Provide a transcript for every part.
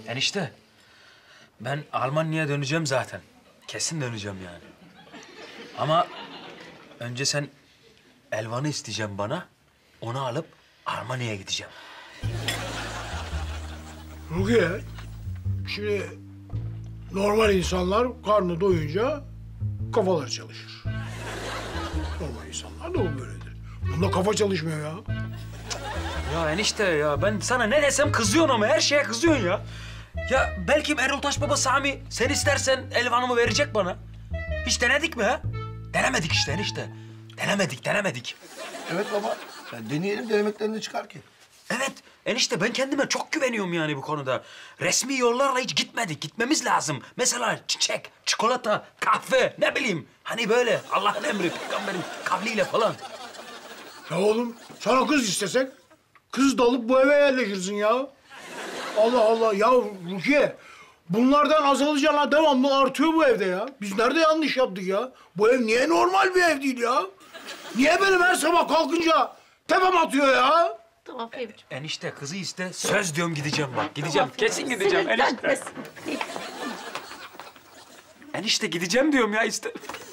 Enişte, ben Almanya'ya döneceğim zaten. Kesin döneceğim yani. Ama önce sen Elvan'ı isteyeceğim bana. Onu alıp Almanya'ya gideceğim. Rukiye, şimdi normal insanlar karnı doyunca kafaları çalışır. Normal insanlar da o böyledir. Bunda kafa çalışmıyor ya. Ya enişte ya, ben sana ne desem kızıyorsun ama her şeye kızıyorsun ya. Ya belki Erol Taş Baba Sami sen istersen Elvan'ımı verecek bana. Hiç denedik mi ha? Denemedik işte enişte. Denemedik. Evet baba. Ya deneyelim, denemekten ne çıkar ki? Evet enişte, ben kendime çok güveniyorum yani bu konuda. Resmi yollarla hiç gitmedik. Gitmemiz lazım. Mesela çiçek, çikolata, kahve, ne bileyim. Hani böyle Allah'ın emri, peygamberin kavliyle falan. Ya oğlum, sana kız istesek, kız da alıp bu eve yerleşirsin ya. Allah Allah, ya Rukiye, bunlardan azalacağına devamlı artıyor bu evde ya. Biz nerede yanlış yaptık ya? Bu ev niye normal bir ev değil ya? Niye benim her sabah kalkınca tepem atıyor ya? Tamam Fehmi'ciğim. Enişte kızı iste, söz diyorum gideceğim bak. Gideceğim, kesin gideceğim enişte. Enişte gideceğim diyorum ya iste.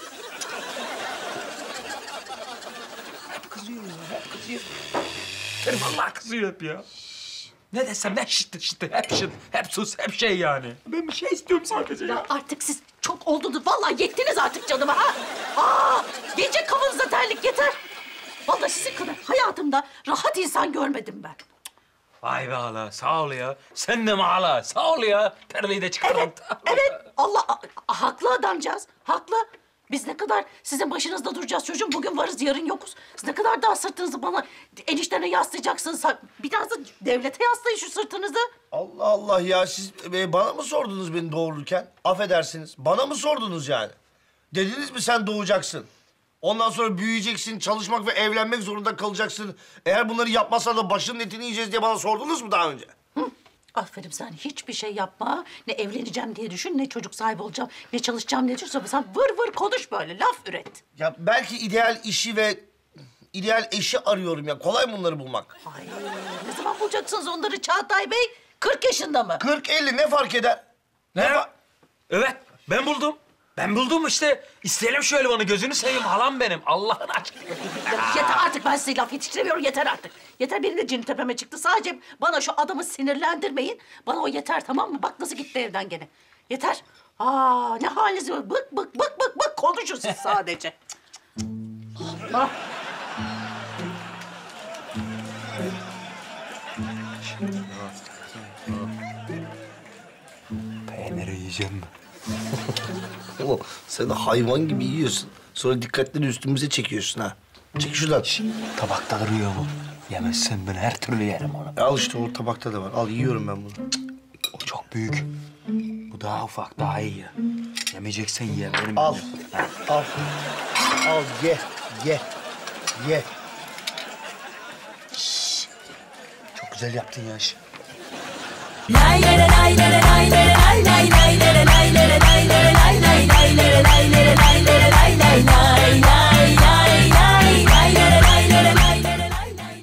Hep kızıyor ya, hep kızıyor. Vallahi kızıyor hep ya. Ne desem ne şıttı, hep sus, hep şey yani. Ben bir şey istiyorum sadece ya. Ya artık siz çok oldunuz. Vallahi yettiniz artık canıma ha. Aa, gelecek kafanıza terlik yeter. Vallahi sizin kadar hayatımda rahat insan görmedim ben. Vay be hala, sağ ol ya. Sen de mi hala? Sağ ol ya. Terliği de çıkardın. Evet, Allah haklı adamcağız, haklı. Biz ne kadar sizin başınızda duracağız çocuğum. Bugün varız, yarın yokuz. Siz ne kadar daha sırtınızı bana eniştene yaslayacaksınız. Biraz da devlete yaslayın şu sırtınızı. Allah Allah ya, siz bana mı sordunuz beni doğururken? Affedersiniz, bana mı sordunuz yani? Dediniz mi sen doğacaksın? Ondan sonra büyüyeceksin, çalışmak ve evlenmek zorunda kalacaksın. Eğer bunları yapmazsan da başının etini yiyeceğiz diye bana sordunuz mu daha önce? Hı. Aferin, sen hiçbir şey yapma. Ne evleneceğim diye düşün, ne çocuk sahibi olacağım, ne çalışacağım diye düşün. Sen vır vır konuş böyle, laf üret. Ya belki ideal işi ve ideal eşi arıyorum ya. Kolay mı bunları bulmak? Ay, ne zaman bulacaksınız onları Çağatay Bey? 40 yaşında mı? 40-50 ne fark eder? Evet, ben buldum. Ben buldum işte. İsteyelim şu Elvan'ı, gözünü seveyim halam benim. Allah'ın aşkına. Yeter artık, ben size laf yetiştiremiyorum, yeter artık. Yeter, benim de cinim tepeme çıktı. Sadece bana şu adamı sinirlendirmeyin. Bana o yeter, tamam mı? Bak nasıl gitti evden gene. Yeter. Aa, ne haliniz var? Bık konuşun siz sadece. Allah. Peyniri yiyeceğim mi? Oğlum sen de hayvan gibi yiyorsun. Sonra dikkatleri üstümüze çekiyorsun ha. Çek şuradan. Tabakta duruyor bu. Yemezsen ben her türlü yerim onu. Al işte o tabakta da var. Al yiyorum ben bunu. O çok büyük. Bu daha ufak, daha iyi ya. Yemeyeceksen ye. Benim Al. Al. Al ye. Ye. Şşş. Çok güzel yaptın ya işi. Lay lay lay lay lay lay lay lay lay lay lay lay lay lay lay lay lay lay lay lay